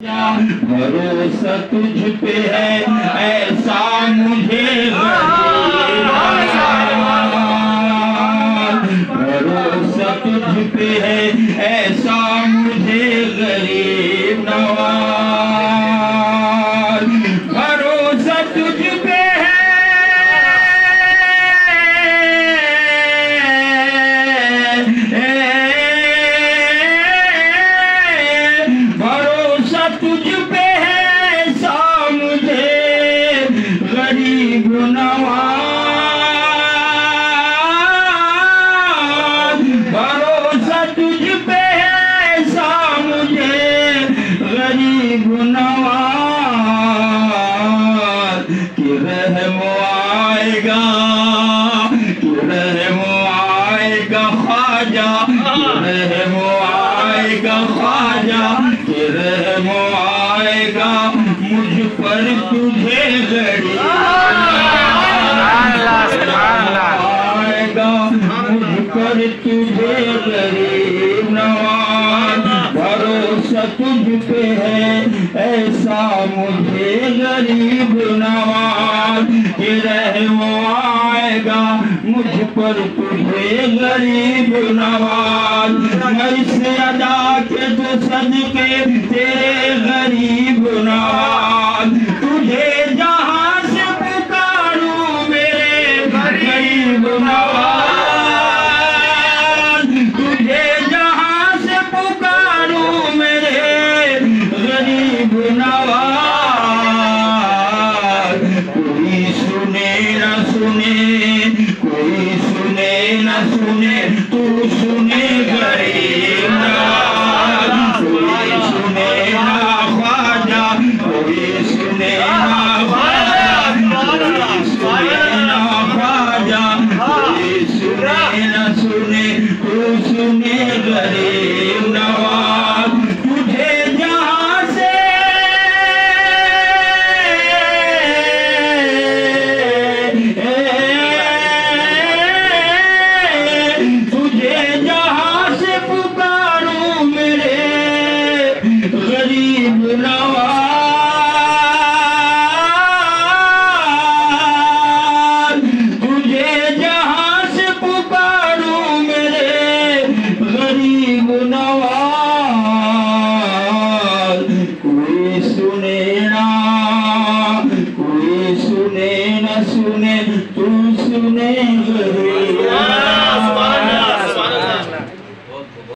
भरोसा तुझ पे है ऐसा मुझे भरोसा तुझ पे है ऐसा मुझे गरीब नवाज भरोसा तुझ पे मुझ पर तुझे गरीब आएगा मुझ पर तुझे गरीब नवाज भरोसा तुझ पे है ऐसा मुझे गरीब नवाज कि रहमो आएगा मुझ पर तुझे गरीब नवाज मैं इस अदा के तो सदके तेरे गरीब नवाज तुझे जहां से पुकारूं मेरे गरीब नवाज तुझे जहां से पुकारूं मेरे गरीब नवाज कोई सुने न सुने कोई सुने न सुने तू सुने गरीब नवाज कोई सुने ना ख्वाजा कोई सुने ना ख्वाजा कोई सुने ना ख्वाजा कोई सुने न सुने तू सुने गरीब नवाज तुझे जहां से तुझे जहां से पुकारूं मेरे गरीब ना